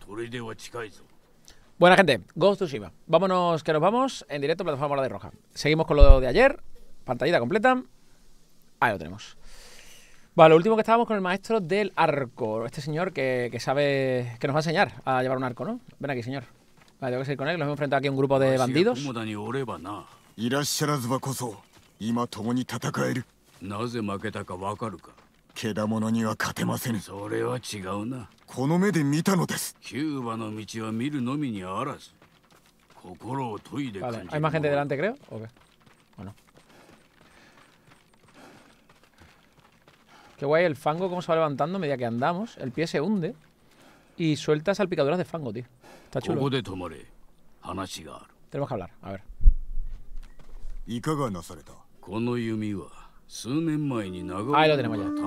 Buena gente, Ghost of Tsushima. Vámonos, que nos vamos en directo a plataforma de Roja. Seguimos con lo de ayer. Pantallita completa. Ahí lo tenemos. Vale, lo último que estábamos con el maestro del arco. Este señor que sabe, que nos va a enseñar a llevar un arco, ¿no? Ven aquí, señor. Vale, tengo que seguir con él. Nos hemos enfrentado aquí a un grupo de bandidos. Vale, ¿hay más gente delante, creo? ¿O qué? Bueno. Qué guay el fango, cómo se va levantando a medida que andamos. El pie se hunde y suelta salpicaduras de fango, tío. Está chulo. Tenemos que hablar, a ver. Ahí lo tenemos ya.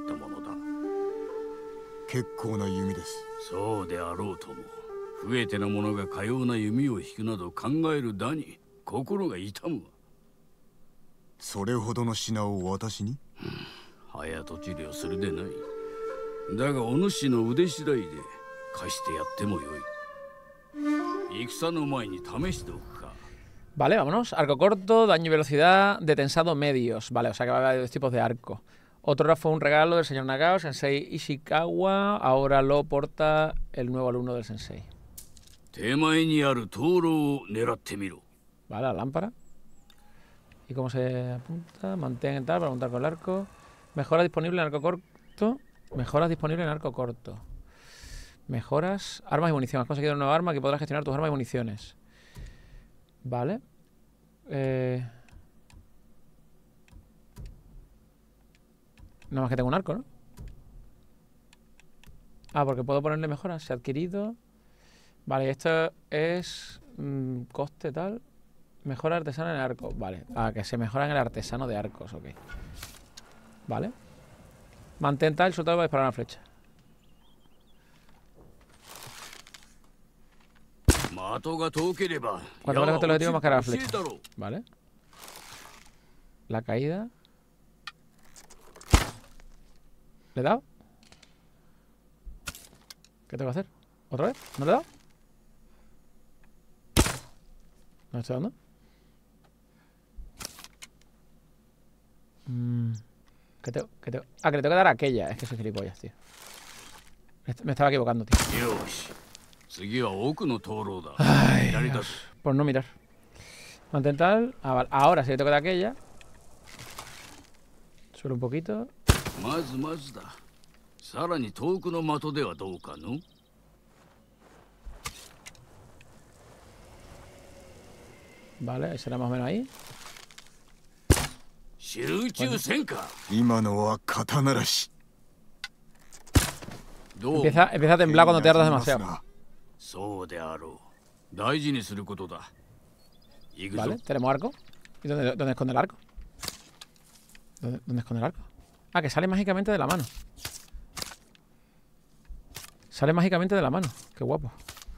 Vale, vámonos. Arco corto, daño y velocidad, detensado medios. Vale, o sea que va a haber dos tipos de arco. Otro fue un regalo del señor Nagao, Sensei Ishikawa. Ahora lo porta el nuevo alumno del Sensei. Vale, la lámpara. ¿Y cómo se apunta? Mantén tal para apuntar con el arco. Mejora disponible en arco corto. Mejoras disponible en arco corto. Mejoras. Armas y munición. Has conseguido una nueva arma que podrás gestionar tus armas y municiones. Vale. Nada más que tengo un arco, ¿no? Ah, porque puedo ponerle mejoras. Se ha adquirido. Vale, esto es coste tal. Mejora artesana en el arco. Vale. Ah, que se mejora en el artesano de arcos, ok. Vale. Mantén tal, soldado para disparar una flecha. Cuanto más lejos te lo objetivo, más cara la flecha. Vale. La caída. ¿Le he dado? ¿Qué tengo que hacer? ¿Otra vez? ¿No le he dado? ¿No le estoy dando? Ah, que le tengo que dar a aquella. Es que soy gilipollas, tío. Me estaba equivocando, tío. Ay, Dios. Por no mirar. Mantén tal. Ah, vale. Ahora sí le tengo que dar a aquella. Solo un poquito. Vale, ahí será más o menos ahí. Bueno. Empieza a temblar cuando te ardas demasiado. Vale, tenemos arco. ¿Y dónde esconde el arco? ¿Dónde esconde el arco? Ah, que sale mágicamente de la mano. Sale mágicamente de la mano. Qué guapo.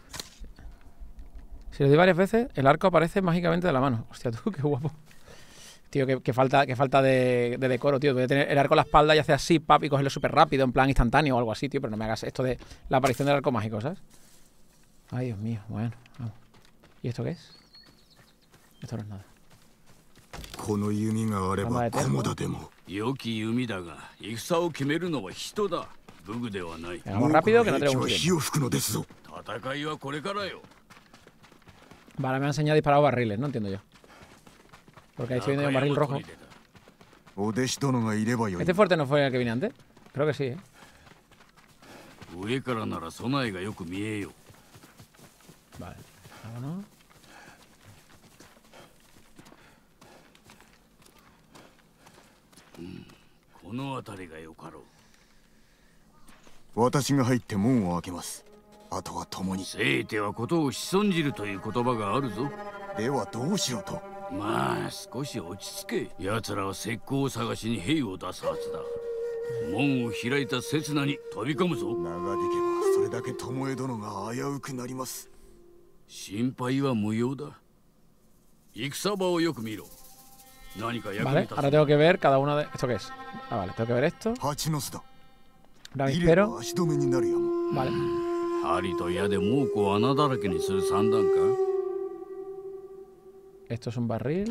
Si lo doy varias veces, el arco aparece mágicamente de la mano. Hostia, tú, qué guapo. Tío, que falta de decoro, tío. Voy a tener el arco en la espalda y hacer así, pap, y cogerlo súper rápido, en plan instantáneo o algo así, tío. Pero no me hagas esto de la aparición del arco mágico, ¿sabes? Ay, Dios mío. Bueno, vamos. ¿Y esto qué es? Esto no es nada. Vamos rápido, que no tenemos mucho tiempo. Vale, me ha enseñado a disparar barriles, no entiendo yo. Porque ahí estoy viendo un barril rojo. ¿Este fuerte no fue el que vine antes? Creo que sí, ¿eh? Vale, vámonos. Vale, ahora tengo que ver cada uno de... ¿Esto qué es? Ah, vale, tengo que ver esto. Ahora me espero. Vale. Esto es un barril.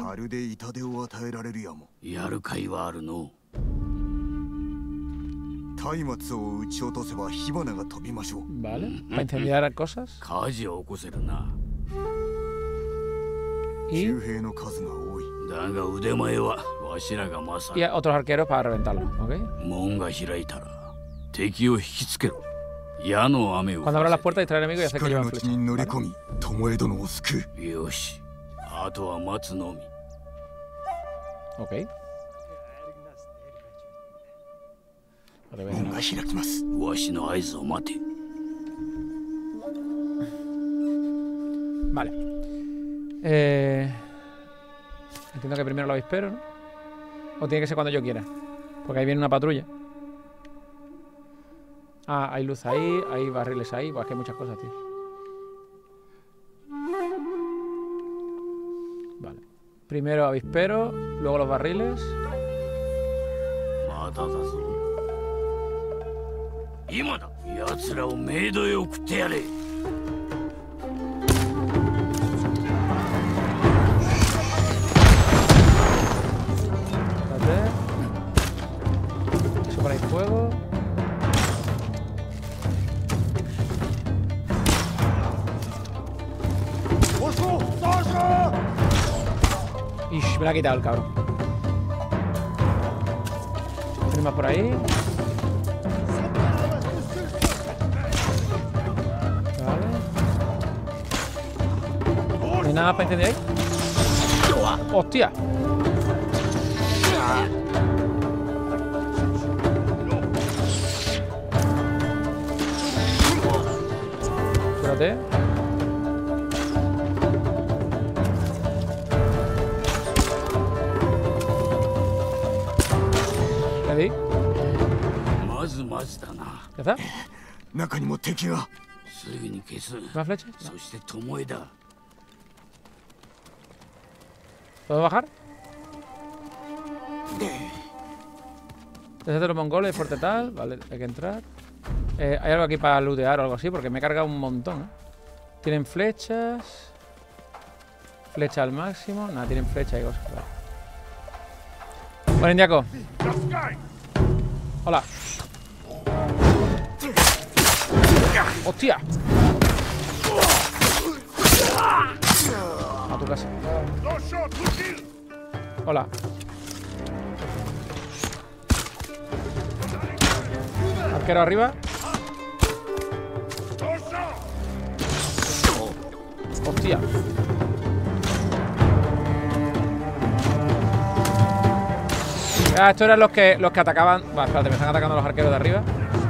Vale, para incendiar cosas. Y otros arqueros para reventarlo, ¿ok? Cuando abra las puertas, distraer al enemigo y hacer que lleven flecha. Ok. Vale. Entiendo que primero lo avispero, ¿no? O tiene que ser cuando yo quiera. Porque ahí viene una patrulla. Ah, hay luz ahí, hay barriles ahí. Pues es que hay muchas cosas, tío. Vale. Primero avispero, luego los barriles. Espérate. Eso para ahí fuego. Ish, me la ha quitado el cabrón. Tiene más por ahí. Vale. ¿No hay nada para incendiar ahí? ¡Hostia! Espérate. ¿Le di? ¿Ya está? ¿Más flechas? No. ¿Puedo bajar? Desde de los mongoles, fuerte tal. Vale, hay que entrar. Hay algo aquí para lootear o algo así, porque me he cargado un montón, ¿no? Tienen flechas. Flecha al máximo. Nada, tienen flecha y cosas. Vale. Bueno, indiaco. Hola. ¡Hostia! A tu casa. Hola. Arquero arriba. Hostia. Ah, estos eran los que atacaban. Vale, espérate, me están atacando los arqueros de arriba.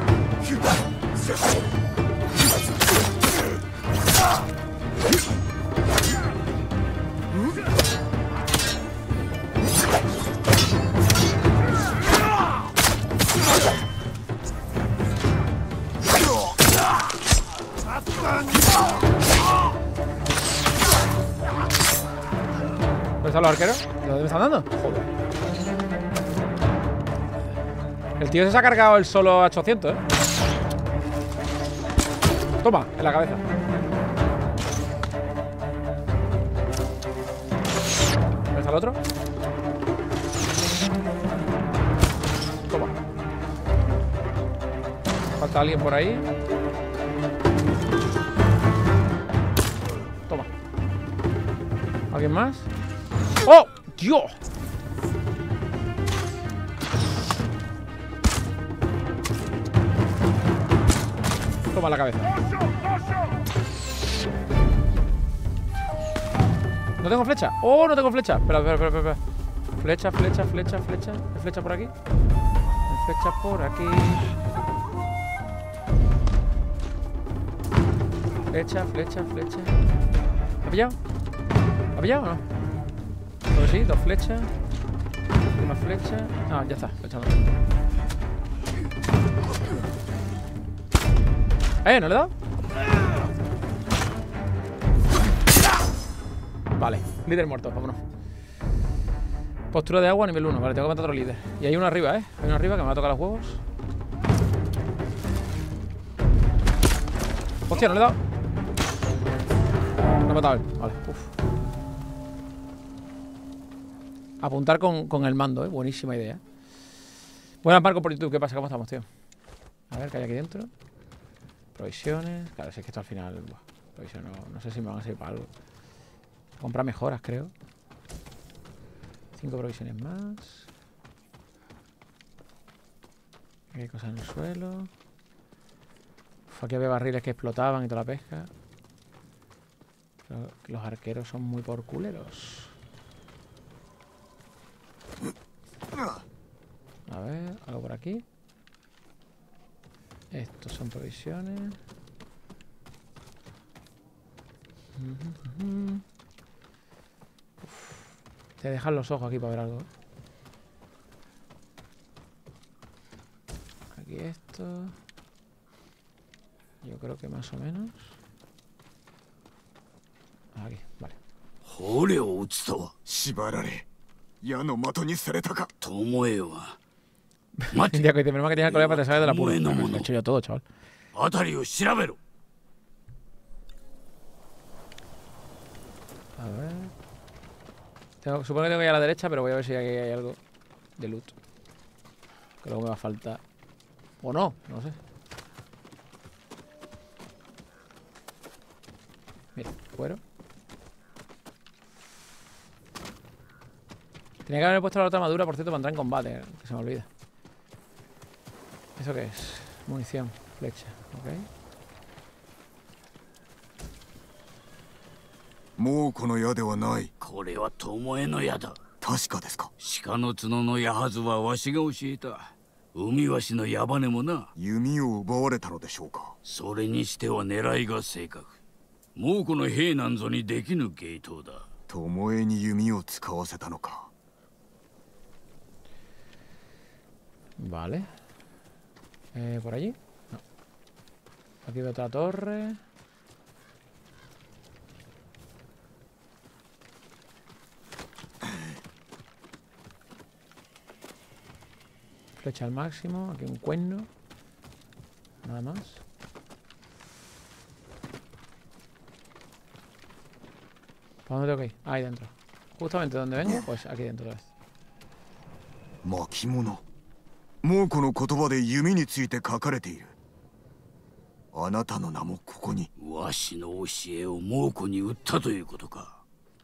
¿Dónde están los arqueros? ¿De dónde me están dando? Joder. El tío se ha cargado el solo a 800, ¿eh? Toma, en la cabeza. ¿Dónde está el otro? Toma. Falta alguien por ahí. Toma. ¿Alguien más? ¡Oh! ¡Dios! Toma la cabeza. ¿No tengo flecha? ¡Oh, no tengo flecha! Espera. Flecha. ¿Hay flecha por aquí? Hay flecha por aquí. Flecha. ¿Ha pillado? ¿Ha pillado o no? Pues sí, 2 flechas. Última flecha. Ah, ya está, flecha. ¿No le he dado? Vale, líder muerto, vámonos. Postura de agua nivel 1. Vale, tengo que matar a otro líder. Y hay uno arriba, ¿eh? Hay uno arriba que me va a tocar los huevos. Hostia, no le he dado. No he matado a él. Vale, uf. Apuntar con el mando, buenísima idea. Buenas, Marco, por YouTube. ¿Qué pasa? ¿Cómo estamos, tío? A ver, ¿qué hay aquí dentro? Provisiones. Claro, si es que esto al final... Buah, provisiones no sé si me van a servir para algo. Comprar mejoras, creo. 5 provisiones más. Aquí hay cosas en el suelo. Uf, aquí había barriles que explotaban y toda la pesca. Creo que los arqueros son muy porculeros. A ver, algo por aquí. Estos son provisiones. Te dejan los ojos aquí para ver algo. Aquí esto. Yo creo que más o menos. Aquí, vale. 捕虜を撃つとは縛られ矢の的にされたか巴は待 Tía, て que menos mal que tienes el colega para te salga de la pura. Bueno, Lo he mono. hecho yo todo, chaval. 辺りを調べろ A ver. Supongo que tengo que ir a la derecha, pero voy a ver si aquí hay algo de loot. Que luego me va a faltar. O no, no sé. Mira, cuero. Tenía que haber puesto la otra armadura, por cierto, para entrar en combate, que se me olvida. ¿Eso qué es? Munición, flecha, ok. もうこの矢ではない。これは巴の矢だ。確かですか。鹿の角の矢はずはわしが教えた。海わしの矢羽もな。弓を奪われたのでしょうか。それにしては狙いが正確。もうこの兵なんぞにできぬ芸当だ。巴に弓を使わせたのか。 Vale. ¿Por allí? No. Aquí veo otra torre. Flecha al máximo. Aquí un cuerno. Nada más. ¿Para dónde tengo que ir? Ahí dentro. Justamente donde vengo, pues aquí dentro otra vez. 巻物。猛虎の言葉で弓について書かれている。あなたの名もここに。わしの教えを猛虎に売ったということか。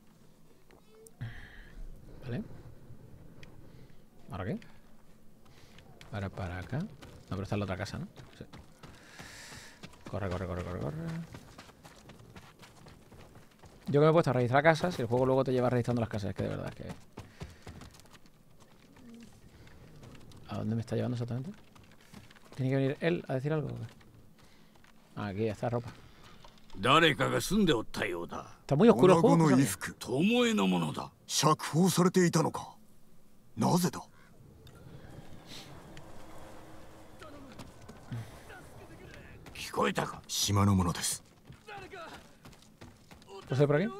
Vale. ¿Ahora qué? Ahora para acá. No, pero está en la otra casa, ¿no? Sí. Corre, corre, corre, corre, corre. Yo que me he puesto a registrar casas y el juego luego te lleva registrando las casas. Es que de verdad es que... ¿A dónde me está llevando exactamente? ¿Tiene que venir él a decir algo? Ah, aquí está ropa. Está muy oscuro el juego. 女子の衣服、巴のものだ。釈放されていたのか。なぜだ。聞こえたか。島のものです。 ¿No sé por aquí?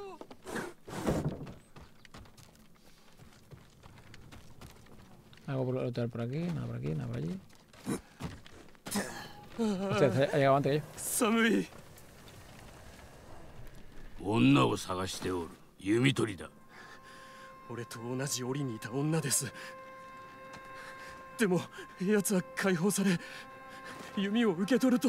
Algo por aquí, nada por aquí, nada por allí. Hostia, ha llegado antes que yo. 寒い。女を探しておる。弓取りだ。 俺と同じ檻にいた女です。でも奴は解放され、弓を受け取ると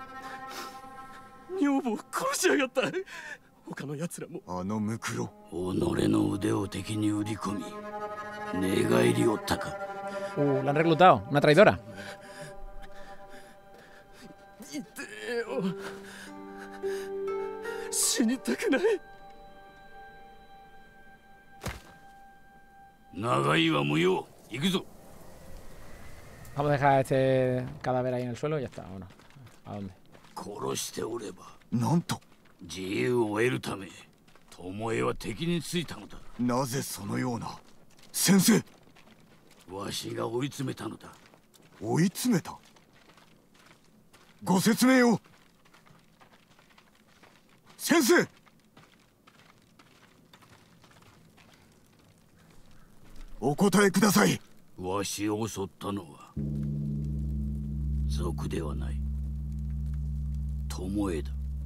女房を殺しやがった。他の奴らも。 あのムクロ。己の腕を敵に売り込み、寝返りおったか。 La han reclutado, una traidora. 痛えよ。死にたくない。 長いは無用。行くぞ。 Vamos a dejar este cadáver ahí en el suelo y ya está, vámonos. ¿A dónde? 殺しておれば。なんと。自由を得るため、巴は敵についたのだ。なぜそのような。先生。わしが追い詰めたのだ。追い詰めた。ご説明を。先生。お答えください。わしを襲ったのは賊ではない。巴だ。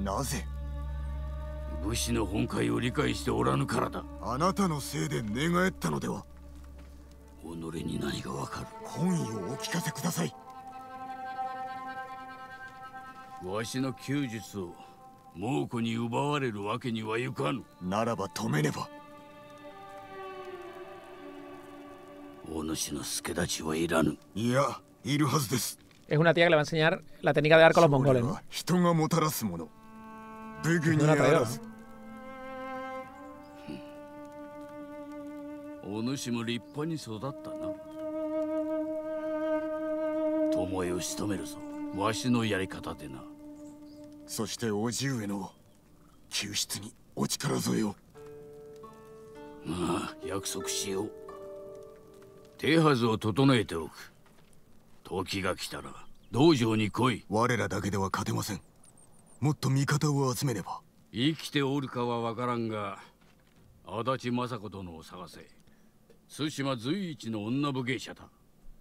なぜ武士の本懐を理解しておらぬからだ。あなたのせいで寝返ったのでは。己に何がわかる。本意をお聞かせください。わしの弓術を猛虎に奪われるわけにはいかぬ。ならば止めねば。お主の助太刀はいらぬ。いや、いるはずです。 Es una tía que le va a enseñar la técnica de arco a los mongoles, ¿no? 人がもたらすもの。武具にあらず。お主も立派に育ったな。巴を仕留めるぞ。わしのやり方でな。そして叔父上の救出にお力添えを。まあ、約束しよう。手はずを整えておく。時が来たら道場に来い。我らだけでは勝てません。もっと味方を集めねば。生きておるかは分からんが、足立政子殿を探せ。対馬随一の女武芸者だ。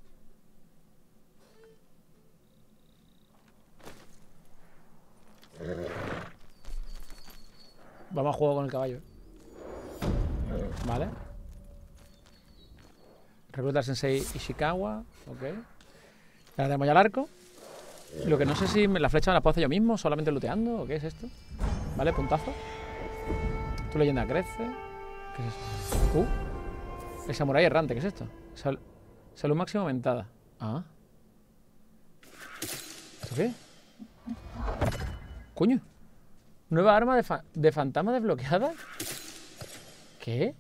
Vamos a jugar con el caballo. Vale. Recluta al sensei Ishikawa. Ok. Ahora tenemos ya el arco. Lo que no sé si la flecha me la puedo hacer yo mismo, solamente looteando, o qué es esto. Vale, puntazo. Tu leyenda crece. ¿Qué es esto? El samurái errante, ¿qué es esto? Salud máxima aumentada. Ah. ¿Esto qué? Coño. Nueva arma de fantasma desbloqueada. ¿Qué?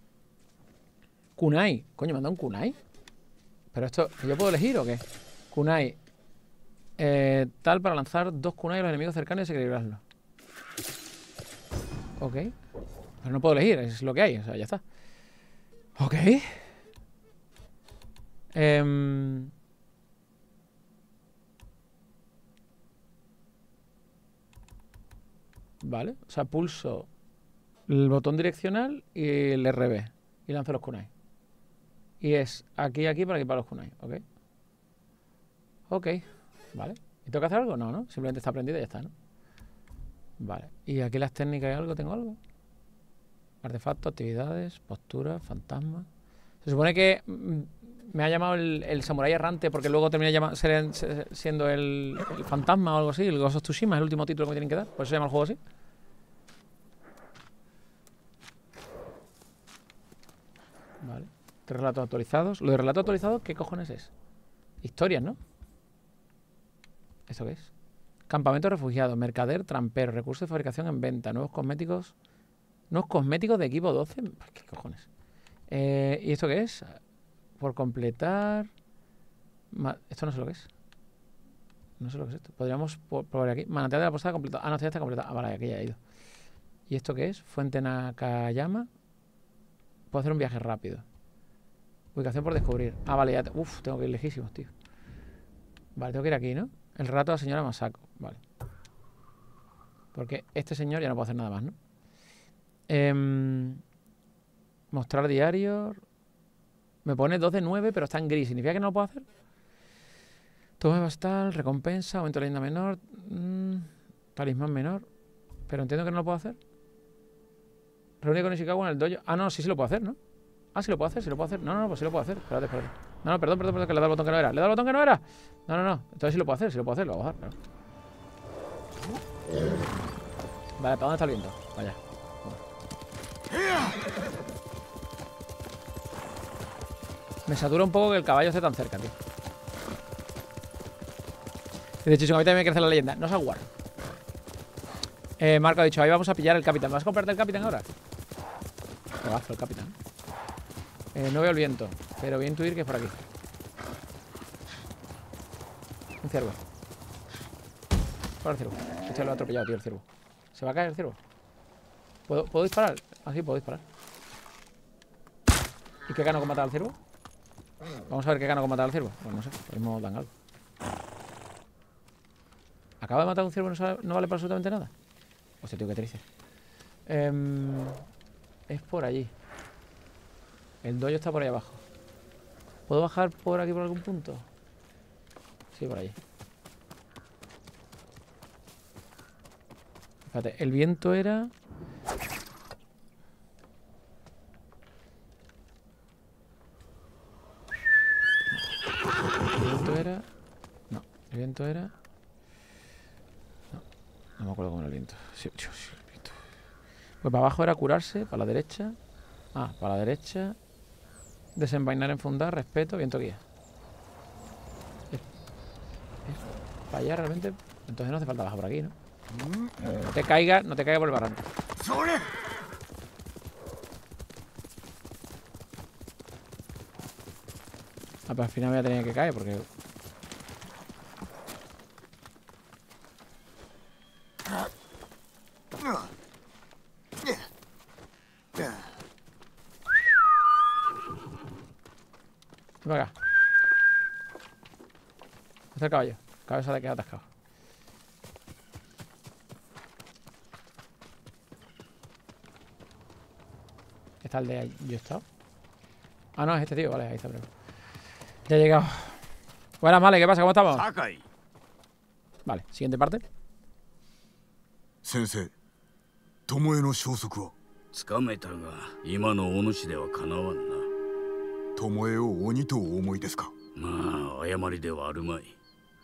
Kunai. Coño, ¿me han dado un kunai? ¿Pero esto, yo puedo elegir o qué? Kunai. Tal para lanzar 2 kunai a los enemigos cercanos y equilibrarlos. Ok. Pero no puedo elegir, es lo que hay, o sea, ya está. Ok. Vale, o sea, pulso el botón direccional y el RB y lanzo los kunai. Y es aquí y aquí para equipar los kunai, ok. Ok, vale. ¿Y tengo que hacer algo? No, ¿no? Simplemente está aprendido y ya está, ¿no? Vale. ¿Y aquí las técnicas y algo? ¿Tengo algo? Artefactos, actividades, postura, fantasma. Se supone que me ha llamado el samurái errante porque luego termina siendo el fantasma o algo así. El Ghost of Tsushima es el último título que me tienen que dar. Por eso se llama el juego así. Vale. 3 relatos actualizados. Lo de relatos actualizados, ¿qué cojones es? Historias, ¿no? ¿Esto qué es? Campamento refugiado, mercader, trampero, recursos de fabricación en venta, nuevos cosméticos. ¿Nuevos cosméticos de equipo 12? ¿Qué cojones? ¿Y esto qué es? Por completar... Esto no sé lo que es. No sé lo que es esto. Podríamos probar aquí. Manantial de la posada completada. Ah, no, ya está completada. Ah, vale, aquí ya he ido. ¿Y esto qué es? Fuente Nakayama. Puedo hacer un viaje rápido. Ubicación por descubrir. Ah, vale, ya... Uf, tengo que ir lejísimos, tío. Vale, tengo que ir aquí, ¿no? El rato de la señora Masako. Vale. Porque este señor ya no puede hacer nada más, ¿no? Mostrar diario. Me pone 2 de 9, pero está en gris. ¿Significa que no lo puedo hacer? Toma bastal, recompensa, aumento de leyenda menor, talismán menor. Pero entiendo que no lo puedo hacer. Reúne con Ishikawa en el dojo. Ah, no, sí lo puedo hacer, ¿no? Ah, sí lo puedo hacer, sí lo puedo hacer. No, pues sí lo puedo hacer. Espérate. No, perdón, que le he dado el botón que no era. ¿Le he dado el botón que no era? No. Entonces sí lo puedo hacer, lo voy a bajar, claro. Vale, ¿para dónde está el viento? Vaya. Me satura un poco que el caballo esté tan cerca, tío. Y de hecho, a mí también me crece la leyenda. No se aguarda. Marco ha dicho, ahí vamos a pillar el capitán. ¿Me vas a comprarte el capitán ahora? Pedazo el capitán. No veo el viento, pero voy a intuir que es por aquí. Un ciervo. Para el ciervo. Este lo ha atropellado, tío, el ciervo. ¿Se va a caer el ciervo? ¿Puedo disparar? Ah, sí, puedo disparar. ¿Y qué gano con matar al ciervo? Vamos a ver qué gano con matar al ciervo. Pues no sé, lo mismo dan algo. ¿Acaba de matar a un ciervo y no vale para absolutamente nada? Hostia, tío, qué triste. Es por allí. El dojo está por ahí abajo. ¿Puedo bajar por aquí por algún punto? Sí, por allí. Espérate, el viento era... El viento era... No, el viento era... No me acuerdo cómo era el viento. Sí, el viento. Pues para abajo era curarse, para la derecha... Ah, para la derecha... Desenvainar, enfundar, respeto, viento guía. Para allá realmente... Entonces no hace falta bajar por aquí, ¿no? No te caigas por el barranco. Ah, pero al final voy a tener que caer porque... Ven acá. ¿Dónde está el caballo? El caballo se ha quedado atascado. ¿Está el de ahí? ¿Yo he estado? Ah, no, es este tío. Vale, ahí está. Pero... Ya he llegado. Buenas, Male. ¿Qué pasa? ¿Cómo estamos? Vale, siguiente parte. Sensei, Tomoe no shousoku wa? つかめたが、今のお主ではかなわんな。 巴を鬼とお思いですか。 まあ誤りではあるまい。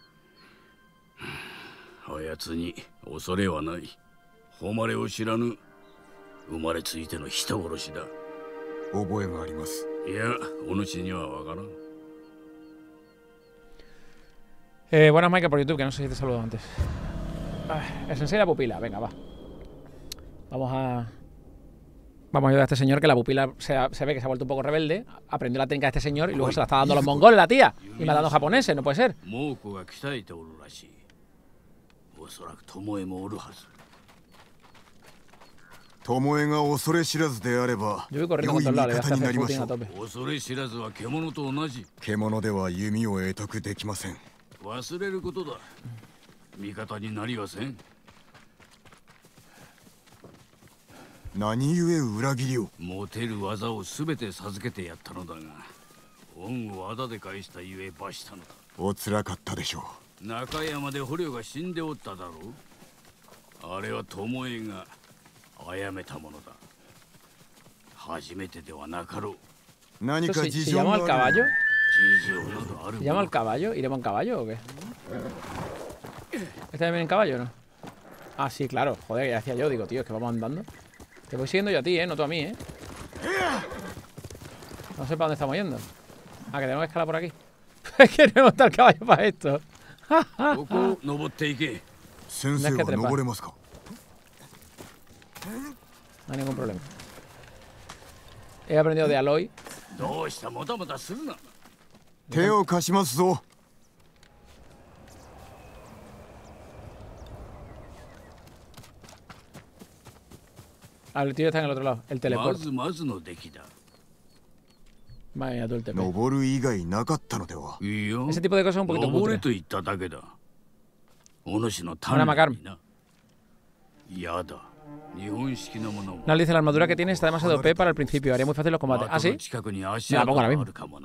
あやつに恐れはない。誉れを知らぬ生まれついての人殺しだ。 覚えがあります。 いや、お主にはわからん。 Buenas, Michael, por YouTube, que no sé si te saludo antes. El sensei de la pupila, venga, va. Vamos a ayudar a este señor, que la pupila se ve que se ha vuelto un poco rebelde. Aprendió la técnica de este señor y luego se la está dando a los mongoles, la tía. Y matando japoneses, no puede ser. Tomoeが恐れ知らずであれば、 良い味方になりましょう。 恐れ知らずは獣と同じ。 獣では弓を得得できません。 忘れることだ。味方になりはせん。 何故裏切りを。 持てる技をすべて授けてやったのだが、恩を仇で返したゆえ罰したのだ。 おつらかったでしょう。中山で捕虜が死んでおっただろう。あれは巴が殺めたものだ。初めてではなかろう。 何か事情がある。 ¿Se llama el caballo? ¿Iremos en caballo o qué? ¿Está también en caballo o no? Ah, sí, claro. Joder, ya decía yo. Digo, tío, es que vamos andando. Te voy siguiendo yo a ti, no tú a mí, No sé para dónde estamos yendo. Ah, que tenemos que escalar por aquí. Es que no está el caballo para esto. No es que trepar. No hay ningún problema. He aprendido de Aloy. El tío está en el otro lado, el teleporte. Vaya, tú el TP. Ese tipo de cosas es un poquito cutre. Ahora Macarm. Nal dice, la armadura que tiene está demasiado OP para el principio. Haría muy fácil los combates. ¿Ah, sí? Me la pongo ahora mismo.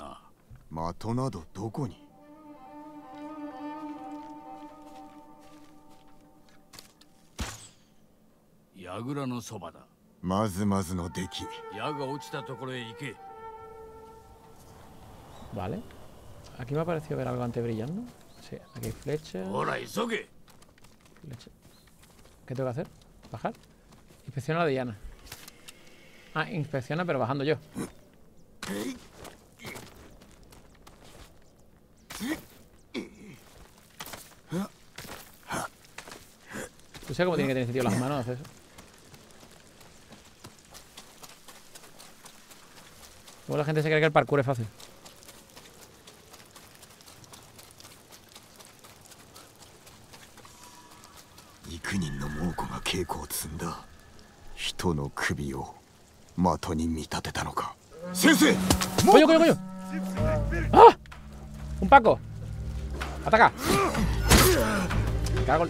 Vale. Aquí me ha parecido ver algo antes brillando. Sí, aquí hay flechas. ¿Qué tengo que hacer? ¿Bajar? Inspecciona a la Diana. Ah, inspecciona pero bajando yo. ¿Tú sabes cómo tiene que tener sentido las manos hacer eso? Luego la gente se cree que el parkour es fácil. ¡Coño, coño, coño! ¡Ah! ¡Un Paco! ¡Ataca! Me cago en...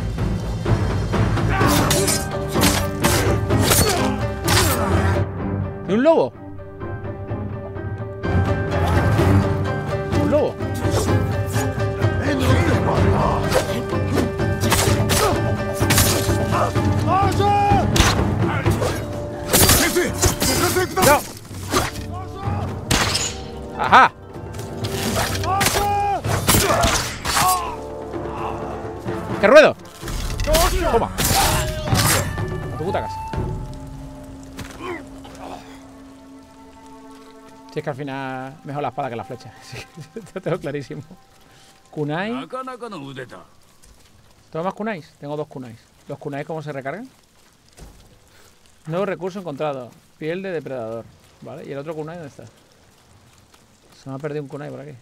¿Y un lobo? ¿Un lobo? ¡Ajá! ¡Qué ruedo! Toma. A tu puta casa. Si es que al final mejor la espada que la flecha. Sí, te lo tengo clarísimo. Kunai. ¿Tengo más kunais? Tengo 2 kunais. ¿Los kunais cómo se recargan? Nuevo recurso encontrado. Piel de depredador. Vale, ¿y el otro kunai dónde está? Se me ha perdido un kunai por aquí.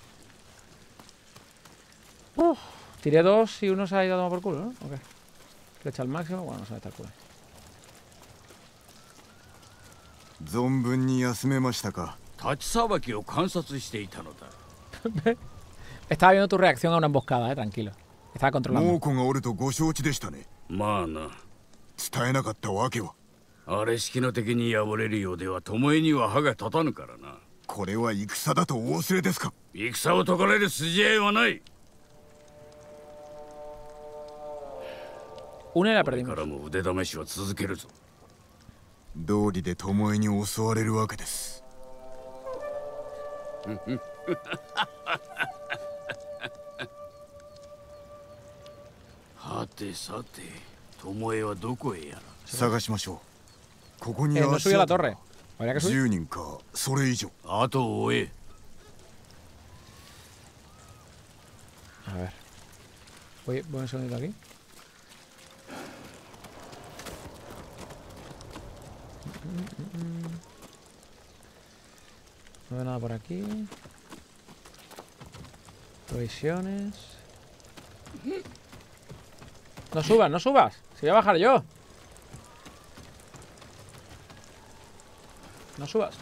Tiré 2 y uno se ha ido a tomar por culo, ¿no? Ok. Flecha al máximo. Bueno, no sabe estar kunai. Estaba viendo tu reacción a una emboscada, tranquilo. Estaba controlando. あれ式の敵に敗れるようでは巴には歯が立たぬからな。 これは戦だとお忘れですか。 戦を解かれる筋合いはない。 Una y la これ perdimos. からも腕試しは続けるぞ。 道理で巴に襲われるわけです。 はてさて、巴はどこへやら。 探しましょう。ここに No 足 subió a la 跡 torre. Habría que subir. 10人かそれ以上。 後を追え。 A ver. Voy un segundito aquí. No veo nada por aquí. Provisiones. No subas, no subas. Si voy a bajar yo. No subas.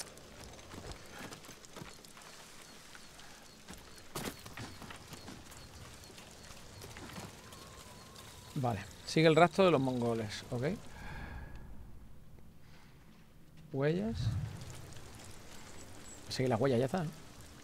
Vale. Sigue el rastro de los mongoles, ¿ok? Huellas. Sigue las huellas, ya está, ¿no?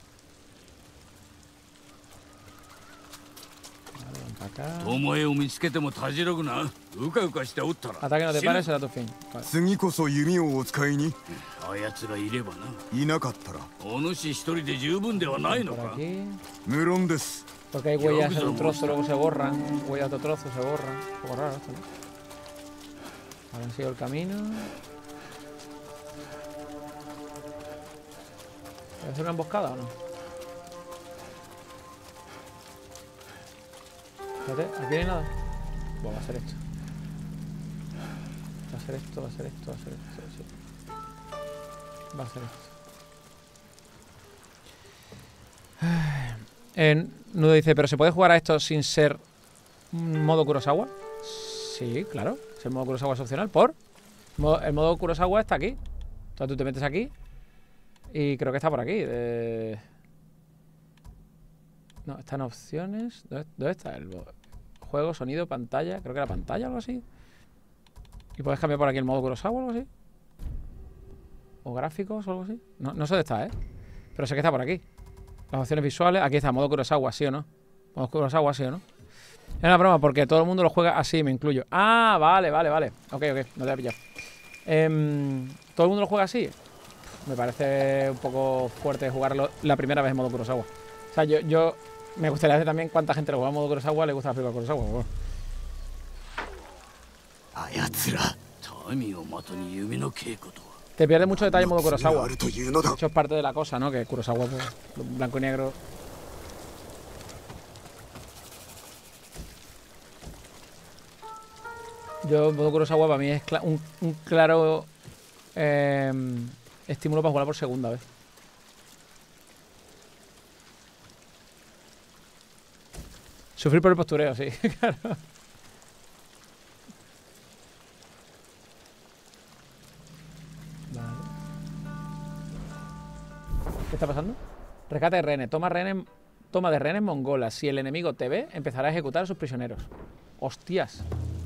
Vale, van para acá. 巴を見つけてもたじろぐな。うかうかしておったら。 Ataque no te pares, será tu fin. Vale. 次こそ弓をお使いに。 あやつがいればな。 いなかったら。 お主一人で十分ではないの Por か。 aquí. 無論です。 Porque hay huellas en un trozo, luego se borran. Huellas de otro trozo, se borran. Un poco raro esto, ¿no? Ahora han seguido el camino. ¿Voy a hacer una emboscada o no? Espérate, aquí no hay nada. Bueno, va a ser esto. Va a ser esto, va a ser esto, va a ser esto. Sí. Va a ser esto. Nudo dice, ¿pero se puede jugar a esto sin ser modo Kurosawa? Sí, claro. Si el modo Kurosawa es opcional, el modo Kurosawa está aquí. Entonces tú te metes aquí y creo que está por aquí. No, están opciones. ¿Dónde está? El juego, sonido, pantalla. Creo que era pantalla o algo así. Y puedes cambiar por aquí el modo Kurosawa o algo así. O gráficos o algo así. No sé dónde está, pero sé que está por aquí. Las opciones visuales. Aquí está, modo Kurosawa, ¿sí o no? Modo Kurosawa, ¿sí o no? Es una broma porque todo el mundo lo juega así, me incluyo. Ah, vale. Ok, no te voy a pillar. ¿Todo el mundo lo juega así? Me parece un poco fuerte jugarlo la primera vez en modo Kurosawa. O sea, yo me gustaría ver también cuánta gente lo juega en modo Kurosawa le gusta la película Kurosawa. Bueno. Te pierde mucho detalle en modo Kurosawa. De hecho, es parte de la cosa, ¿no? Que Kurosawa, pues, blanco y negro. Yo, modo Kurosawa para mí es un claro estímulo para jugar por segunda vez. Sufrir por el postureo, sí, claro. Vale. ¿Qué está pasando? Rescate de rehenes. Toma de rehenes mongolas. Si el enemigo te ve, empezará a ejecutar a sus prisioneros. ¡Hostias!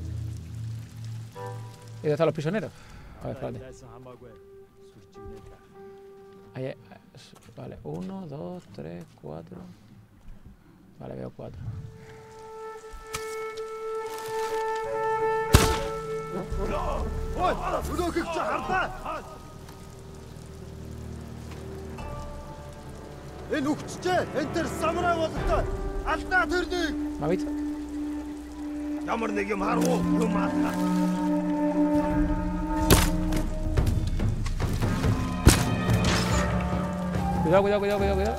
¿Y dónde están los prisioneros? A ver, espérate. Ahí, vale, 1, 2, 3, 4. Vale, veo 4. ¿Me ha visto? Cuidado, cuidado, cuidado, cuidado, cuidado.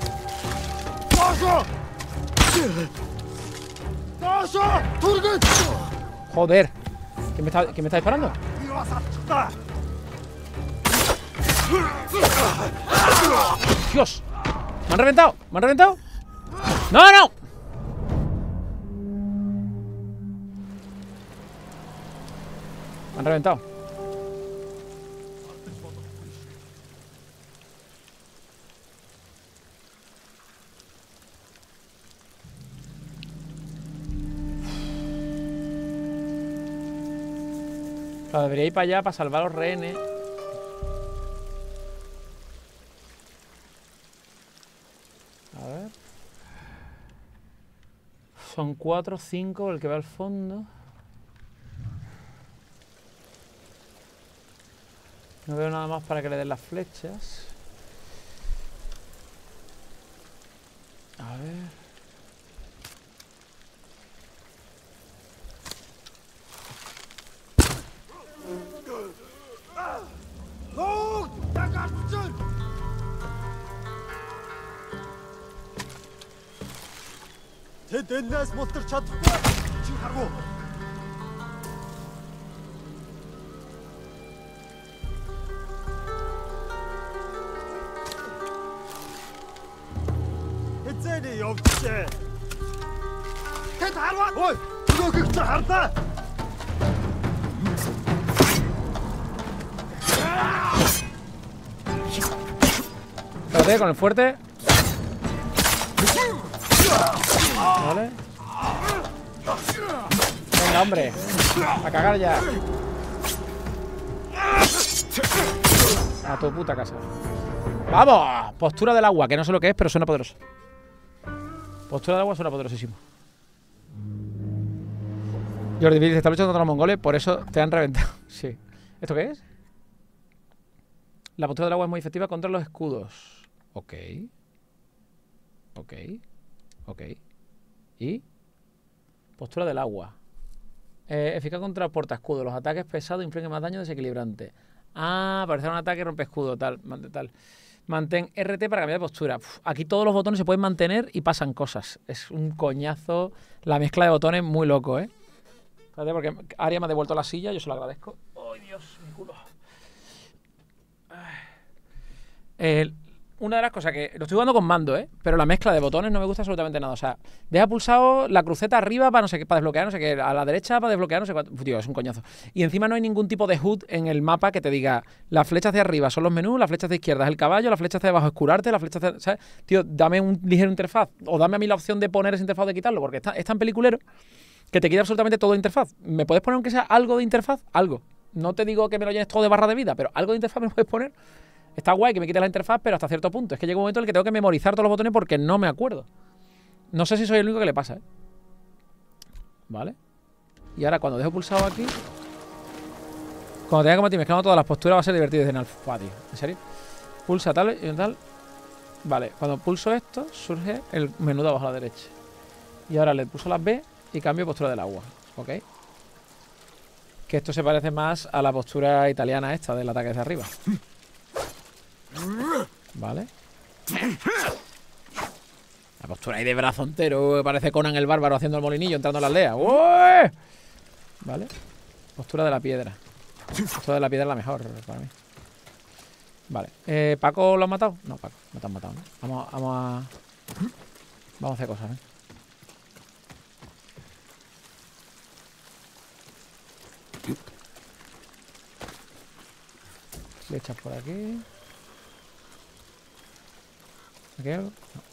Joder. ¿Quién me está disparando? ¡Dios! ¿Me han reventado? ¿Me han reventado? ¡No, no! Me han reventado. Claro, debería ir para allá para salvar a los rehenes. A ver. Son 4 o 5 el que va al fondo. No veo nada más para que le den las flechas. A ver. Espérate, con el fuerte. Vale. Venga, hombre. A cagar ya. A tu puta casa. ¡Vamos! Postura del agua, que no sé lo que es, pero suena poderoso. Postura del agua suena poderosísimo. Jordi Billy está luchando contra los mongoles, por eso te han reventado. Sí. ¿Esto qué es? La postura del agua es muy efectiva contra los escudos. Ok. Ok. Ok. ¿Y? Postura del agua. Eficaz contra el portaescudo. Los ataques pesados infligen más daño desequilibrante. Ah, parece un ataque rompe escudo, tal. Mantén RT para cambiar de postura. Uf, aquí todos los botones se pueden mantener y pasan cosas. Es un coñazo. La mezcla de botones muy loco, ¿eh? Espérate, porque Aria me ha devuelto la silla, yo se lo agradezco. ¡Ay, Dios! Mi culo. Una de las cosas que... Lo estoy jugando con mando, ¿eh? Pero la mezcla de botones no me gusta absolutamente nada. O sea, deja pulsado la cruceta arriba para no sé qué, para desbloquear, no sé qué. A la derecha para desbloquear, no sé cuánto. Tío, es un coñazo. Y encima no hay ningún tipo de HUD en el mapa que te diga las flechas de arriba son los menús, las flechas de izquierda es el caballo, las flechas de abajo es curarte, las flechas de... ¿sabes? Tío, dame un ligero interfaz. O dame a mí la opción de poner esa interfaz o de quitarlo. Porque es tan peliculero que te quita absolutamente todo de interfaz. ¿Me puedes poner aunque sea algo de interfaz? Algo. No te digo que me lo llenes todo de barra de vida, pero algo de interfaz me lo puedes poner. Está guay que me quite la interfaz, pero hasta cierto punto. Es que llega un momento en el que tengo que memorizar todos los botones porque no me acuerdo. No sé si soy el único que le pasa, ¿eh? Vale. Y ahora cuando dejo pulsado aquí... Cuando tenga que combatir mezclando todas las posturas va a ser divertido. Dicen, alfa, tío. ¿En serio? Pulsa tal y tal. Vale. Cuando pulso esto, surge el menú de abajo a la derecha. Y ahora le pulso las B y cambio postura del agua. ¿Ok? Que esto se parece más a la postura italiana esta del ataque desde arriba. Vale. La postura ahí de brazo entero. Parece Conan el bárbaro haciendo el molinillo, entrando en la aldea. ¡Uy! Vale. Postura de la piedra. Postura de la piedra es la mejor para mí. Vale. ¿Paco lo has matado? No, Paco, no te han matado, ¿no? Vamos a hacer cosas, ¿eh? Flechas por aquí. ¿Aquí hay algo? No.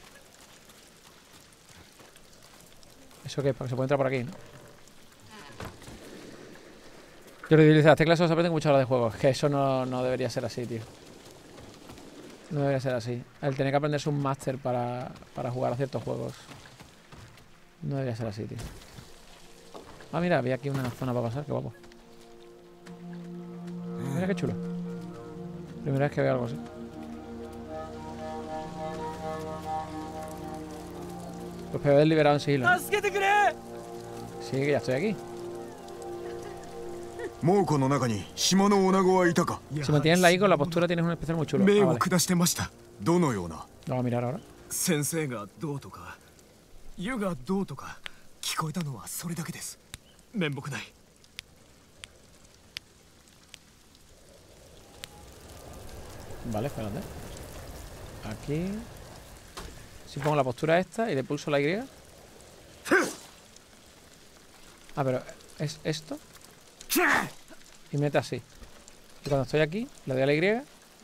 ¿Eso qué? Para que se pueda entrar por aquí, ¿no? Yo le digo, las teclas solo se aprenden mucho a la de juegos. Que eso no debería ser así, tío. No debería ser así. El tener que aprenderse un máster para jugar a ciertos juegos. No debería ser así, tío. Ah, mira, había aquí una zona para pasar. Qué guapo. Mira qué chulo. Primera vez que veo algo así. Los PvPs liberados en sigilo. ¿No? 助けてくれ Sí, que ya estoy aquí. 猛虎の中に島の女子はいたか Si mantienes la I con la postura tienes un especial muy chulo. 命 Ah, を vale. 下してました。 どのような Lo vamos a mirar ahora. 先生がどうとか湯がどうとか聞こえたのはそれだけです。面目ない。 Vale, espérate. Aquí. Si pongo la postura esta y le pulso la Y. Ah, pero es esto. Y mete así. Y cuando estoy aquí, le doy a la Y.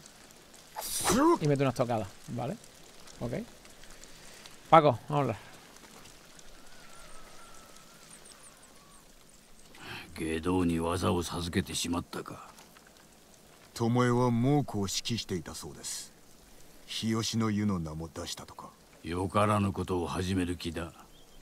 Y meto unas tocadas. Vale. Ok. Paco, vamos a hablar. 外道に技を授けてしまったか。 巴は猛虎を指揮していたそうです。日吉の湯の名も出したとか。 よからぬことを始める気だ。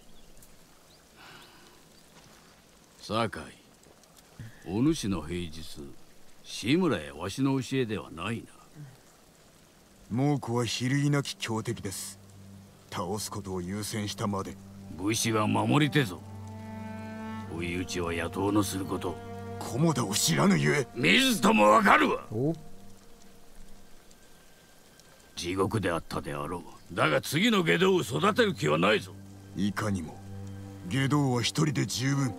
酒井、お主の平日、志村やわしの教えではないな。 猛虎は比類なき強敵です。倒すことを優先したまで。 武士は守り手ぞ。追い打ちは野党のすること。 菰田を知らぬゆえ。 水ともわかるわ。 お地獄であったであろう。だが次の下道を育てる気はないぞ。 いかにも。下道は一人で十分。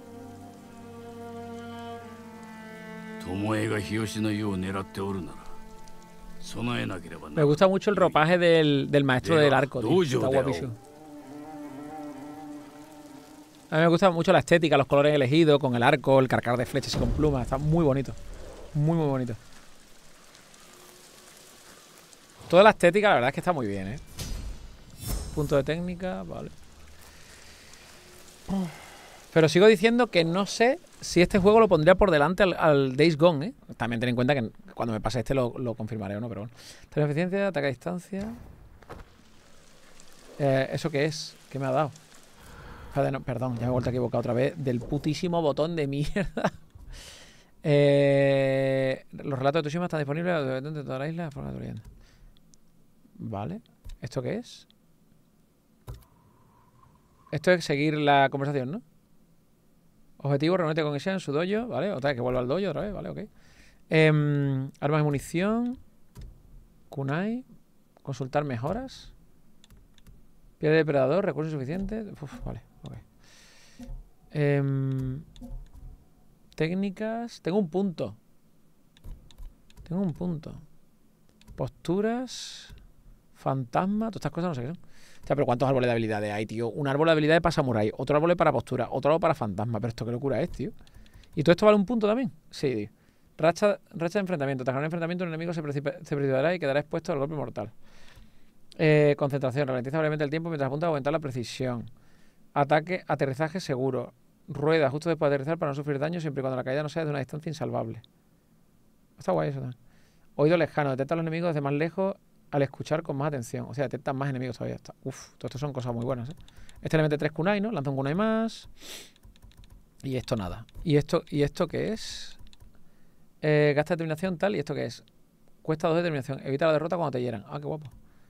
巴が日吉の湯を狙っておるなら備えなければな。 Me gusta mucho el ropaje del maestro del arco, tío. Está guapísimo. A mí me gusta mucho la estética, los colores elegidos, con el arco, el carcar de flechas y con plumas. Está muy bonito. Muy, muy bonito. Toda la estética, la verdad es que está muy bien, ¿eh? Punto de técnica, vale. Pero sigo diciendo que no sé si este juego lo pondría por delante al Days Gone, ¿eh? También ten en cuenta que cuando me pase este lo confirmaré o no, pero bueno. Tener eficiencia, ataque a distancia. ¿Eso qué es? ¿Qué me ha dado? No, perdón, ya me he vuelto a equivocar otra vez. Del putísimo botón de mierda. Los relatos de Tsushima están disponibles de toda la isla de forma de Vale. ¿Esto qué es? Esto es seguir la conversación, ¿no? Objetivo, reúnete con Isha en su dojo, ¿vale? Otra vez que vuelva al dojo otra vez, ¿vale? Ok. Armas y munición. Kunai. Consultar mejoras. Piel de depredador, recursos suficientes. Uf, vale, ok. Técnicas. Tengo un punto. Tengo un punto. Posturas. Fantasma. Todas estas cosas no sé qué son. O sea, pero ¿cuántos árboles de habilidades hay, tío? Un árbol de habilidades para samurai, otro árbol para postura, otro árbol para fantasma. Pero esto qué locura es, tío. ¿Y todo esto vale un punto también? Sí, tío. Racha de enfrentamiento. Tras un enfrentamiento, un enemigo se precipitará y quedará expuesto al golpe mortal. Concentración. Ralentiza brevemente el tiempo mientras apunta a aumentar la precisión. Ataque, aterrizaje seguro. Rueda justo después de aterrizar para no sufrir daño siempre y cuando la caída no sea de una distancia insalvable. Está guay eso también. Oído lejano. Detecta a los enemigos desde más lejos al escuchar con más atención. O sea, detectan más enemigos todavía. Uf, todo esto son cosas muy buenas, ¿eh? Este le mete 3 kunai, ¿no? Lanza un kunai más. Y esto nada. ¿Y esto qué es? Gasta determinación tal. ¿Y esto qué es? Cuesta 2 de determinación. Evita la derrota cuando te hieran. Ah, qué guapo.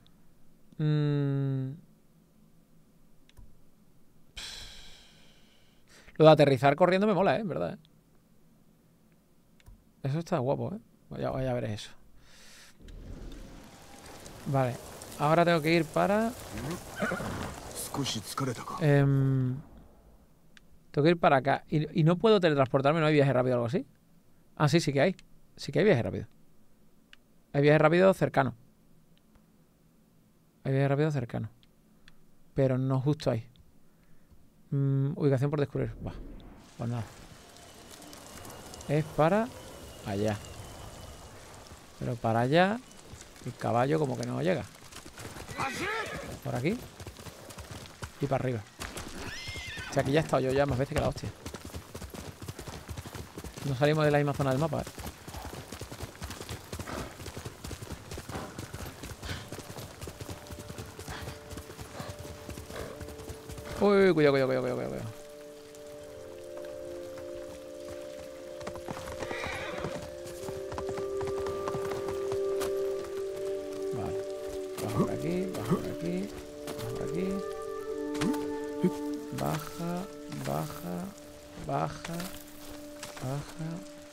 Lo de aterrizar corriendo me mola, ¿eh? En verdad, ¿eh? Eso está guapo, ¿eh? Vaya a ver eso. Vale. Ahora tengo que ir para... tengo que ir para acá. Y no puedo teletransportarme, ¿no hay viaje rápido o algo así? Ah, sí, sí que hay. Sí que hay viaje rápido. Hay viaje rápido cercano. Hay viaje rápido cercano. Pero no justo ahí. Ubicación por descubrir. Va. Pues nada. Es para allá. Pero para allá el caballo como que no llega. Por aquí. Y para arriba. O sea, aquí ya he estado yo ya más veces que la hostia. No salimos de la misma zona del mapa, ¿eh? Uy, cuidado. Vale. Bajo por aquí, bajo por aquí, bajo por aquí. Baja, baja, baja, baja.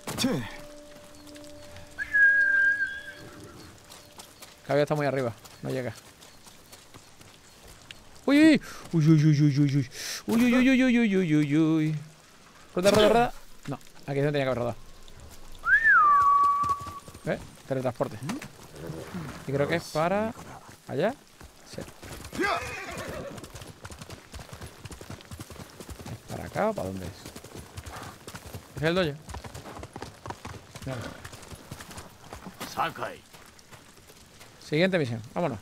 Cabello está muy arriba, no llega. Uy, uy, uy, uy, uy, uy, uy, uy, uy, uy, uy, uy, uy, uy, uy. Rueda, rueda, rueda. No, aquí no tenía que haber rodado. Teletransporte. Y creo que es para... ¿allá? Sí. ¿Es para acá o para dónde es? ¿Es el dojo? Claro. Sakai. Siguiente misión, vámonos.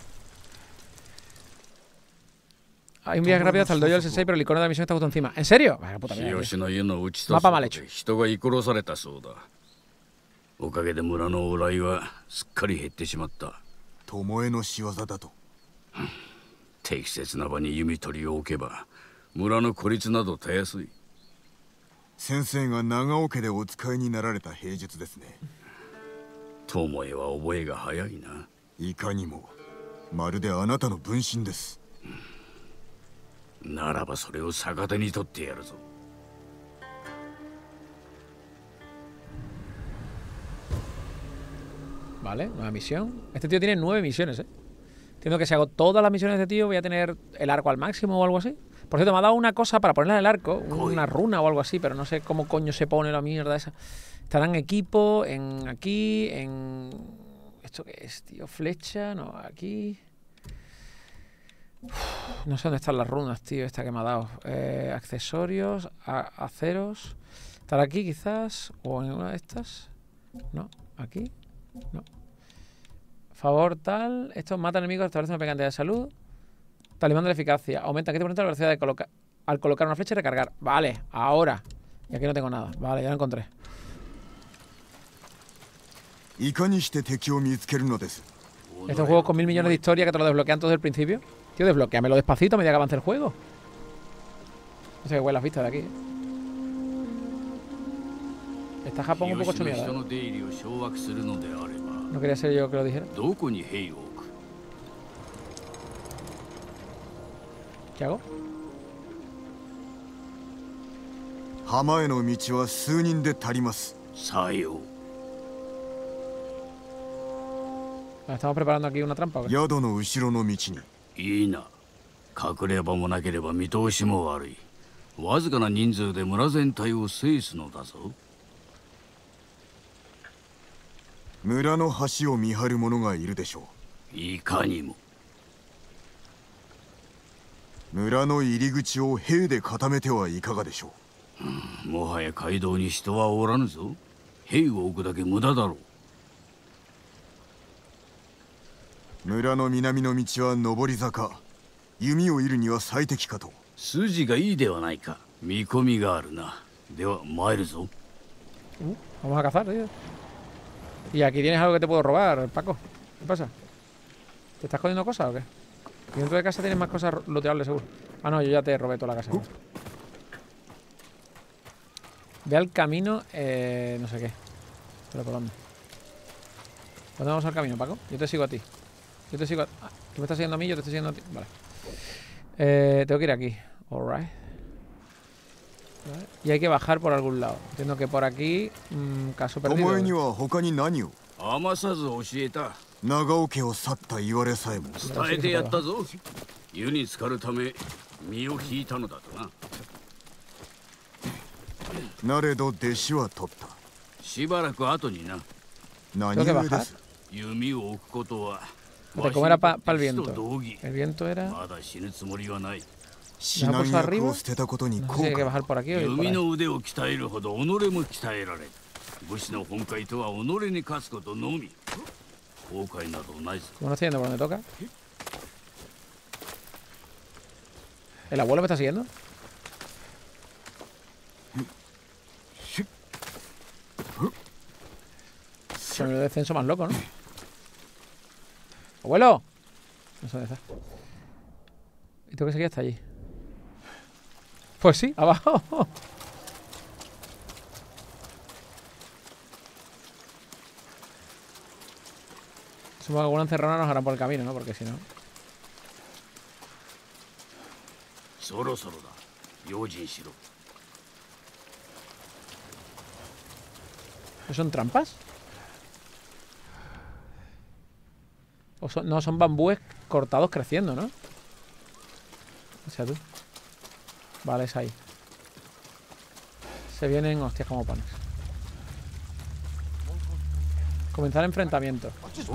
Hay un viaje rápido hasta el dojo del Sensei, pero el icono de la misión está justo encima. ¿En serio? Vaya puta mierda, tío. Mapa mal hecho. 人が殺されたそうだ。おかげで村の往来はすっかり減ってしまった。 巴の仕業だと。 適切な場に弓取りを置けば村の孤立などたやすい。 先生が長尾家でお使いになられた兵術ですね。 巴は覚えが早いな。 いかにもまるであなたの分身です。 ならばそれを逆手に取ってやるぞ。 Vale, nueva misión. Este tío tiene 9 misiones, Entiendo que si hago todas las misiones de este tío voy a tener el arco al máximo o algo así. Por cierto, me ha dado una cosa para ponerla en el arco, una runa o algo así, pero no sé cómo coño se pone la mierda esa. Estará en equipo, en aquí, en... ¿Esto qué es, tío? Flecha, no, aquí... Uf, no sé dónde están las runas, tío, esta que me ha dado. Accesorios, aceros... ¿Estará aquí quizás? ¿O en una de estas? No, aquí, no. Favor tal, esto mata enemigos, establece una pequeña cantidad de salud. Talismán de la eficacia, aumenta 15% la velocidad de colocar al colocar una flecha y recargar. Vale, ahora. Y aquí no tengo nada. Vale, ya lo encontré. Este es un juego con 1000 millones de historia que te lo desbloquean todo desde el principio. Tío, desbloqueamelo despacito a medida que avance el juego. No sé qué huele las vistas de aquí. Está Japón un poco hecho mierda, No quería ser yo que lo dijera. ¿Qué hago? ¿Estamos preparando aquí una trampa o qué? いいな。隠れ場もなければ見通しも悪い。わずかな人数で村全体を制すのだぞ。 村の橋を見張る者がいるでしょう。 いかにも。 村の入り口を兵で固めてはいかがでしょう。もはや街道に人はおらぬぞ。兵を置くだけ無駄だろう。村の南の道は上り坂。弓を射るには最適かと。 筋がいいではないか。見込みがあるな。では参るぞ。 Vamos a cazar, tío. Y aquí tienes algo que te puedo robar, Paco. ¿Qué pasa? ¿Te estás escondiendo cosas o qué? Y dentro de casa tienes más cosas looteables, seguro. Ah, no, yo ya te robé toda la casa. Ve al camino, no sé qué. ¿Pero por dónde? ¿Dónde vamos al camino, Paco? Yo te sigo a ti. Yo te sigo a... Ah, tú me estás siguiendo a mí, yo te estoy siguiendo a ti. Vale. Tengo que ir aquí. Alright. Vale. Y hay que bajar por algún lado. Entiendo que por aquí... caso perdido. 長尾家を去った言われさえも伝えてやったぞ。湯に浸かるため身を引いたのだとな。 なれど弟子は取った。 しばらく後にな。 何故です。 弓を置くことは。 ¿Cómo era para el viento? El viento era... まだ死ぬつもりはない。 指南役を捨てたことに後悔。 弓の腕を鍛えるほど己も鍛えられ。武士の本懐とは己に勝つことのみ。¿Cómo no estoy yendo por donde toca? ¿El abuelo me está siguiendo? Se me dio descenso más loco, ¿no? ¡Abuelo! No sé dónde está. Y tengo que seguir hasta allí. Pues sí, abajo. Supongo que alguna encerrona nos harán por el camino, ¿no? Porque si no... そろそろだ。用心しろ。 ¿No son trampas? No, son bambúes cortados creciendo, ¿no? O sea, tú. Vale, es ahí. Se vienen hostias como panes. Comenzar el enfrentamiento.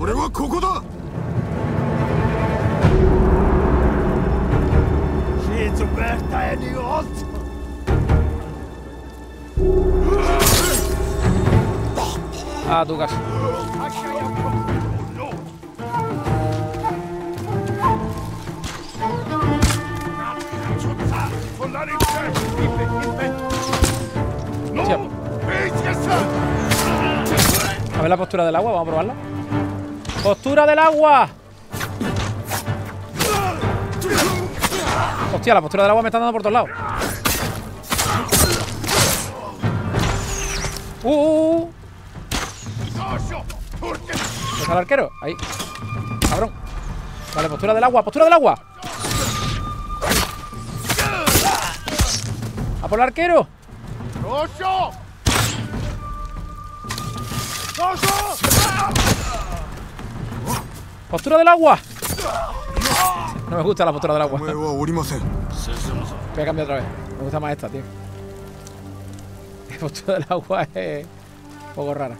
A tu casa. Hostia. A ver la postura del agua, vamos a probarla. ¡Postura del agua! Hostia, la postura del agua me está dando por todos lados. ¿Está el arquero? Ahí. Cabrón. Vale, postura del agua, postura del agua. ¡A por el arquero! ¡Postura del agua! No me gusta la postura del agua. Voy a cambiar otra vez. Me gusta más esta, tío. La postura del agua es un poco rara.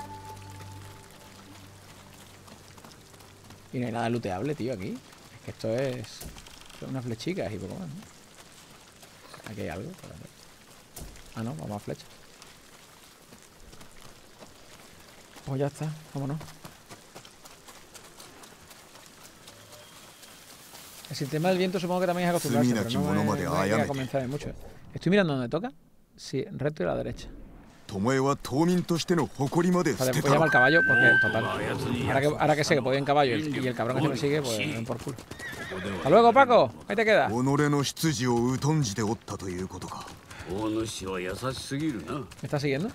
Y no hay nada looteable, tío, aquí. Es que esto es... Son unas flechicas y poco más, ¿no? Aquí hay algo. Ah, no, vamos a flechas. Pues ya está, vámonos. El sistema del viento supongo que también es acostumbrarse, pero no hay que comenzar mucho. ¿Estoy mirando dónde toca? Sí, recto y a la derecha. Vale, pues llama al caballo porque, total. Ahora que sé que puedo ir en caballo y el cabrón que se me sigue, pues ven por culo. Hasta luego, Paco. Ahí te quedas. ¿Me está siguiendo?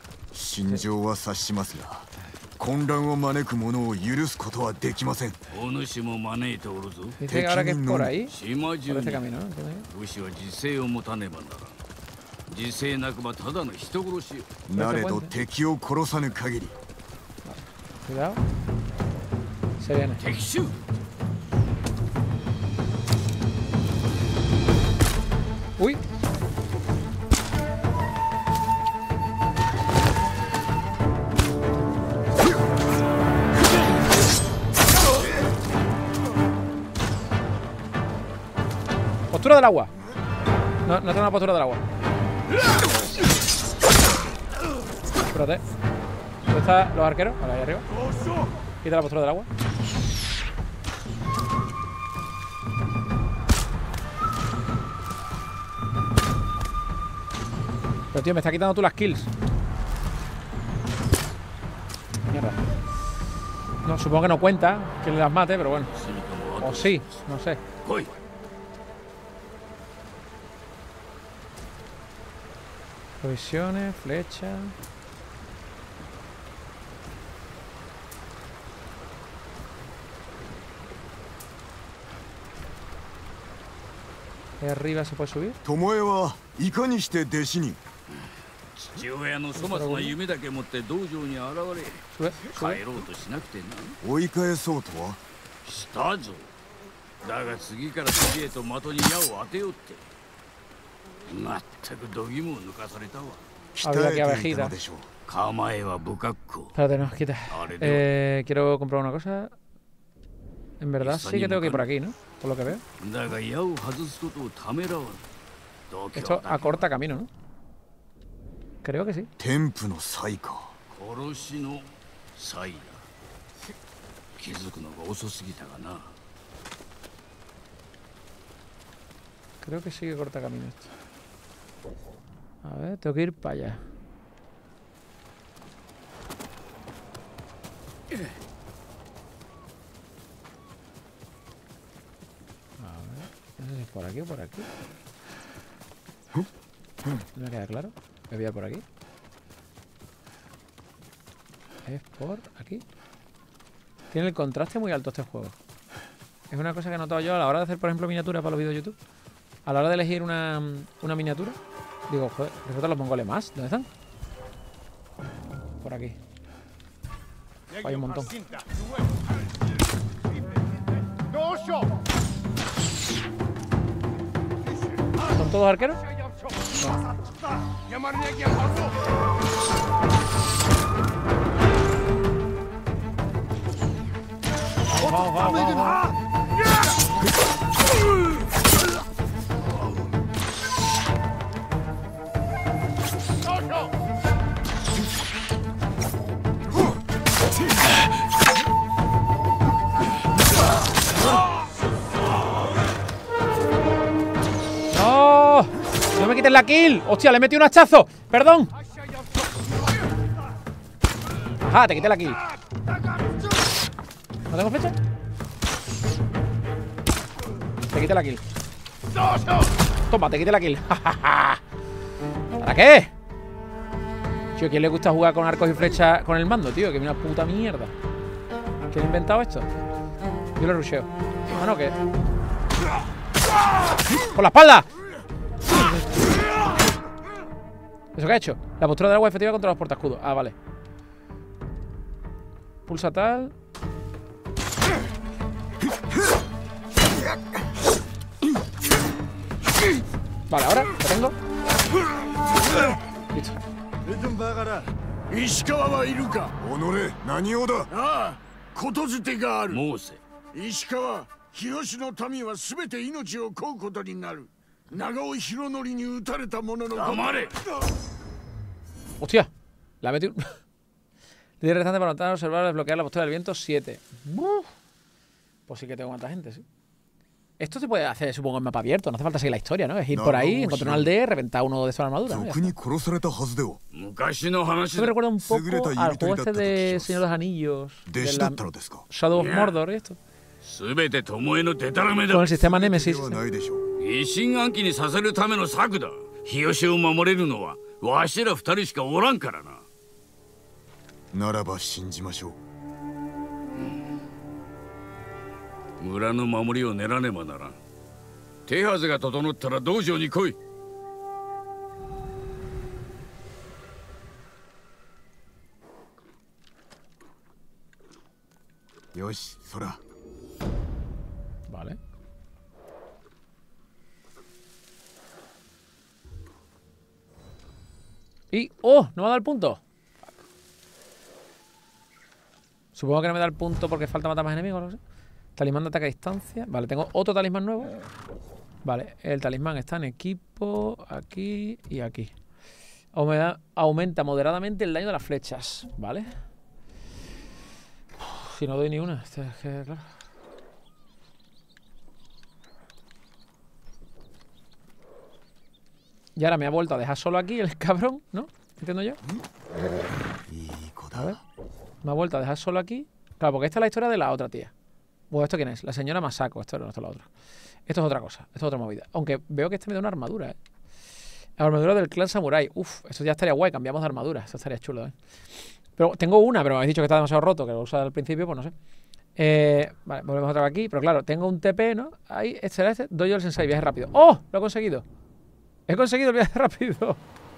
Dice que ahora que es por ahí, por este camino, ¿no? Cuidado. Se viene. Uy. Postura del agua. No tengo una postura del agua. Espérate. ¿Dónde están los arqueros? Vale, ahí arriba. Quita la postura del agua. Pero tío, me está quitando tú las kills. Mierda. No, supongo que no cuenta que las mate, pero bueno. O sí, no sé. Provisiones, flecha. ¿De arriba se puede subir? Había aquí abejita. Espérate, no, quita. Quiero comprar una cosa. En verdad sí que tengo que ir por aquí, ¿no? Por lo que veo. Esto acorta camino, ¿no? Creo que sí. Creo que sí que corta camino esto. A ver, tengo que ir para allá. A ver, no sé si es por aquí o por aquí. No me queda claro. Me voy a ir por aquí. Es por aquí. Tiene el contraste muy alto este juego. Es una cosa que he notado yo a la hora de hacer, por ejemplo, miniaturas para los vídeos de YouTube. A la hora de elegir una miniatura. Digo, joder, resulta los mongoles más. ¿Dónde están? Por aquí. Hay un montón. ¿Son todos arqueros? Vamos, vamos, vamos. ¡No! ¡No me quites la kill! ¡Hostia, le he metido un hachazo! ¡Perdón! ¡Ajá, te quité la kill! ¿No tengo flecha? Te quité la kill. Toma, te quité la kill. ¿Para qué? Tío, ¿a quién le gusta jugar con arcos y flechas con el mando, tío? Que es una puta mierda. ¿Quién ha inventado esto? Yo lo rusheo. Ah, no, ¿qué? ¡Por la espalda! ¿Eso qué ha hecho? La postura del agua efectiva contra los portaescudos. Ah, vale. Pulsa tal. Vale, ahora lo tengo. Listo. 石川はいるか。 己何をだ。 ああ、ことづてがある。申せ。石川、広志の民はすべて命を乞うことになる。長尾博則に撃たれた者の。黙れ。 Hostia, la metí. Líder restante para notar, observar, desbloquear la postura del viento 7. Pues sí que tengo cuánta gente, sí. Esto se puede hacer, supongo, en mapa abierto. No hace falta seguir la historia, ¿no? Es ir por ahí, encontrar una aldea y reventar uno de su armadura, ¿no? Esto me recuerda un poco al juego este de Señor de los Anillos, de la Shadow of Mordor y esto. Con el sistema Nemesis. 疑心暗鬼にさせるための策だ。日吉を守れるのはわしら二人しかおらんからな。 ならば信じましょう。 村の守りを練らねばならん。手はずが整ったら道場に来い。 よし、そら。 Vale. Y... ¡Oh! ¿No me ha dado el punto? Supongo que no me da el punto porque falta matar más enemigos, no sé. Talismán de ataque a distancia. Vale, tengo otro talismán nuevo. Vale, el talismán está en equipo, aquí y aquí. Aumenta moderadamente el daño de las flechas. Vale. Si no doy ni una, es que, claro. Y ahora me ha vuelto a dejar solo aquí el cabrón, ¿no? ¿Entiendo yo? A ver. Me ha vuelto a dejar solo aquí. Claro, porque esta es la historia de la otra tía. Bueno, ¿esto quién es? La señora Masako. Esto no, esto es la otra. Esto es otra cosa. Esto es otra movida. Aunque veo que este me da una armadura, ¿eh? La armadura del clan Samurai. Uf, esto ya estaría guay. Cambiamos de armadura. Esto estaría chulo, ¿eh? Pero tengo una, pero me habéis dicho que está demasiado roto, que lo usa al principio, pues no sé. Vale, volvemos otra vez aquí. Pero claro, tengo un TP, ¿no? Ahí, este será este. Doy yo el sensei, viaje rápido. ¡Oh! Lo he conseguido. He conseguido el viaje rápido.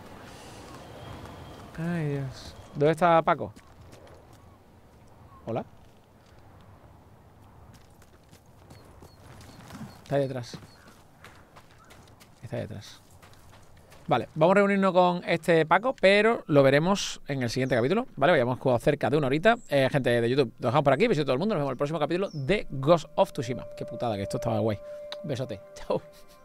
Ay, Dios. ¿Dónde está Paco? Hola. Está ahí detrás. Está ahí detrás. Vale, vamos a reunirnos con este Paco, pero lo veremos en el siguiente capítulo. Vale, habíamos jugado cerca de una horita. Gente de YouTube, lo dejamos por aquí. Besito a todo el mundo. Nos vemos en el próximo capítulo de Ghost of Tsushima. Qué putada, que esto estaba guay. Besote. Chao.